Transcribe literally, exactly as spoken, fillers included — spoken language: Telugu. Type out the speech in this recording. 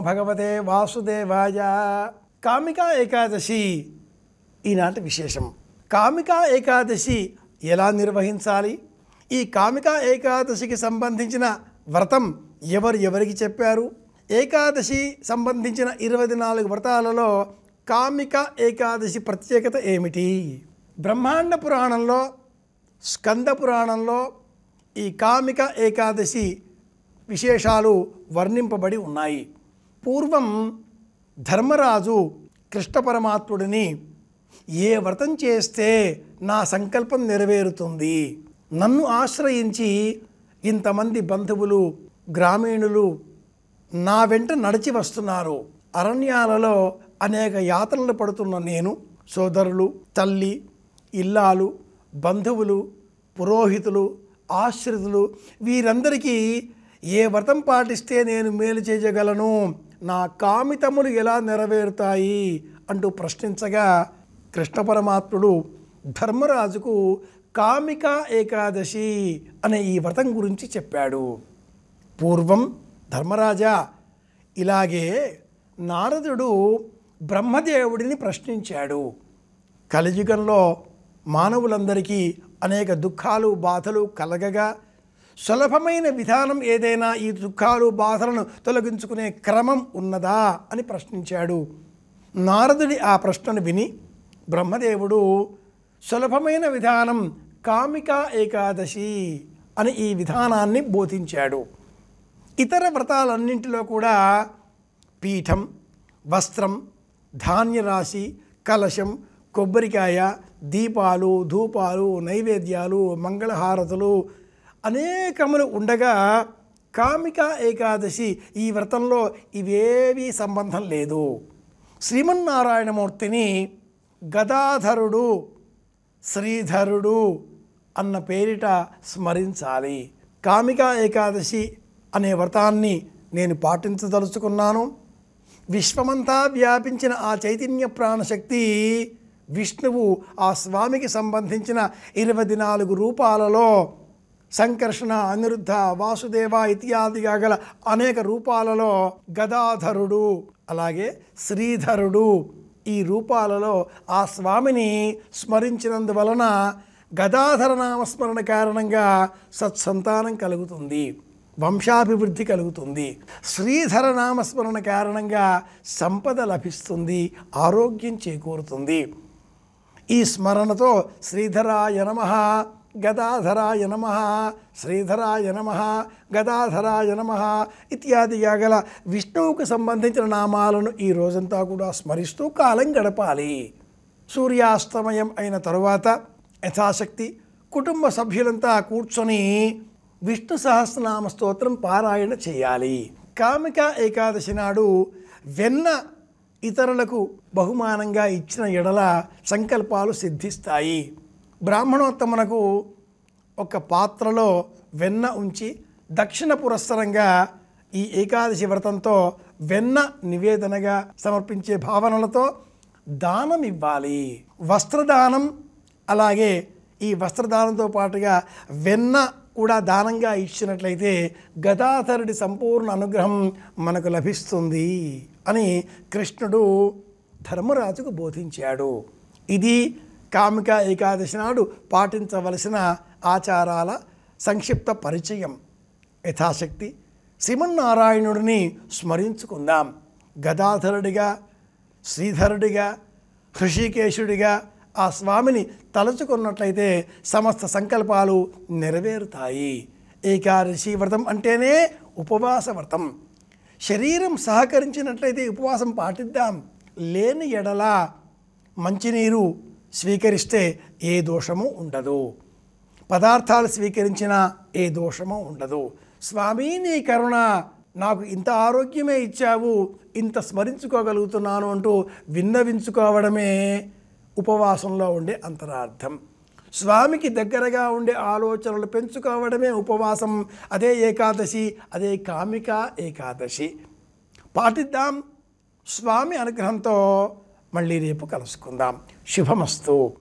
భగవతే వాసుదేవాయ. కామికా ఏకాదశి ఈనాటి విశేషం. కామికా ఏకాదశి ఎలా నిర్వహించాలి, ఈ కామికా ఏకాదశికి సంబంధించిన వ్రతం ఎవరు ఎవరికి చెప్పారు, ఏకాదశి సంబంధించిన ఇరవై నాలుగు వ్రతాలలో కామిక ఏకాదశి ప్రత్యేకత ఏమిటి, బ్రహ్మాండ పురాణంలో స్కంద పురాణంలో ఈ కామిక ఏకాదశి విశేషాలు వర్ణింపబడి ఉన్నాయి. పూర్వం ధర్మరాజు కృష్ణ పరమాత్ముడిని ఏ వ్రతం చేస్తే నా సంకల్పం నెరవేరుతుంది, నన్ను ఆశ్రయించి ఇంతమంది బంధువులు గ్రామీణులు నా వెంట నడిచి వస్తున్నారు, అరణ్యాలలో అనేక యాతనలు పడుతున్న నేను, సోదరులు, తల్లి, ఇల్లాలు, బంధువులు, పురోహితులు, ఆశ్రితులు వీరందరికీ ఏ వ్రతం పాటిస్తే నేను మేలు చేయగలను, నా కామితములు ఎలా నెరవేరుతాయి అంటూ ప్రశ్నించగా కృష్ణ పరమాత్ముడు ధర్మరాజుకు కామికా ఏకాదశి అనే ఈ వ్రతం గురించి చెప్పాడు. పూర్వం ధర్మరాజా, ఇలాగే నారదుడు బ్రహ్మదేవుడిని ప్రశ్నించాడు. కలియుగంలో మానవులందరికీ అనేక దుఃఖాలు బాధలు కలగగా సులభమైన విధానం ఏదైనా ఈ దుఃఖాలు బాధలను తొలగించుకునే క్రమం ఉన్నదా అని ప్రశ్నించాడు. నారదుడి ఆ ప్రశ్నను విని బ్రహ్మదేవుడు సులభమైన విధానం కామికా ఏకాదశి అని ఈ విధానాన్ని బోధించాడు. ఇతర వ్రతాలన్నింటిలో కూడా పీఠం, వస్త్రం, ధాన్యరాశి, కలశం, కొబ్బరికాయ, దీపాలు, ధూపాలు, నైవేద్యాలు, మంగళహారతులు అనేకములు ఉండగా కామికా ఏకాదశి ఈ వ్రతంలో ఇవేవీ సంబంధం లేదు. శ్రీమన్నారాయణమూర్తిని గదాధరుడు, శ్రీధరుడు అన్న పేరిట స్మరించాలి. కామికా ఏకాదశి అనే వ్రతాన్ని నేను పాటించదలుచుకున్నాను. విశ్వమంతా వ్యాపించిన ఆ చైతన్య ప్రాణశక్తి విష్ణువు ఆ స్వామికి సంబంధించిన ఇరవై నాలుగు రూపాలలో సంకర్షణ, అనిరుద్ధ, వాసుదేవ ఇత్యాదిగా గల అనేక రూపాలలో గదాధరుడు అలాగే శ్రీధరుడు ఈ రూపాలలో ఆ స్వామిని స్మరించినందువలన గదాధర నామస్మరణ కారణంగా సత్సంతానం కలుగుతుంది, వంశాభివృద్ధి కలుగుతుంది. శ్రీధర నామస్మరణ కారణంగా సంపద లభిస్తుంది, ఆరోగ్యం చేకూరుతుంది. ఈ స్మరణతో శ్రీధరాయ నమః, గదాధరాయ నమః, శ్రీధరాయ నమః, గదాధరాయ నమః ఇత్యాదిగా గల విష్ణువుకు సంబంధించిన నామాలను ఈ రోజంతా కూడా స్మరిస్తూ కాలం గడపాలి. సూర్యాస్తమయం అయిన తరువాత యథాశక్తి కుటుంబ సభ్యులంతా కూర్చొని విష్ణు సహస్రనామ స్తోత్రం పారాయణ చేయాలి. కామికా ఏకాదశి నాడు వెన్న ఇతరులకు బహుమానంగా ఇచ్చిన ఎడల సంకల్పాలు సిద్ధిస్తాయి. బ్రాహ్మణోత్తమునకు ఒక పాత్రలో వెన్న ఉంచి దక్షిణ పురస్సరంగా ఈ ఏకాదశి వ్రతంతో వెన్న నివేదనగా సమర్పించే భావనలతో దానం ఇవ్వాలి. వస్త్రదానం అలాగే ఈ వస్త్రదానంతో పాటుగా వెన్న కూడా దానంగా ఇచ్చినట్లయితే గదాధరుడి సంపూర్ణ అనుగ్రహం మనకు లభిస్తుంది అని కృష్ణుడు ధర్మరాజుకు బోధించాడు. ఇది కామికా ఏకాదశి నాడు పాటించవలసిన ఆచారాల సంక్షిప్త పరిచయం. యథాశక్తి శ్రీమన్నారాయణుడిని స్మరించుకుందాం. గదాధరుడిగా, శ్రీధరుడిగా, హృషికేశుడిగా ఆ స్వామిని తలుచుకున్నట్లయితే సమస్త సంకల్పాలు నెరవేరుతాయి. ఏకాదశి వ్రతం అంటేనే ఉపవాస వ్రతం. శరీరం సహకరించినట్లయితే ఉపవాసం పాటిద్దాం. లేని ఎడల మంచినీరు స్వీకరిస్తే ఏ దోషము ఉండదు, పదార్థాలు స్వీకరించినా ఏ దోషము ఉండదు. స్వామి నీ కరుణ, నాకు ఇంత ఆరోగ్యమే ఇచ్చావు, ఇంత స్మరించుకోగలుగుతున్నాను అంటూ విన్నవించుకోవడమే ఉపవాసంలో ఉండే అంతరార్థం. స్వామికి దగ్గరగా ఉండే ఆలోచనలు పెంచుకోవడమే ఉపవాసం. అదే ఏకాదశి, అదే కామికా ఏకాదశి. పాటిద్దాం. స్వామి అనుగ్రహంతో మళ్ళీ రేపు కలుసుకుందాం. శుభమస్తు.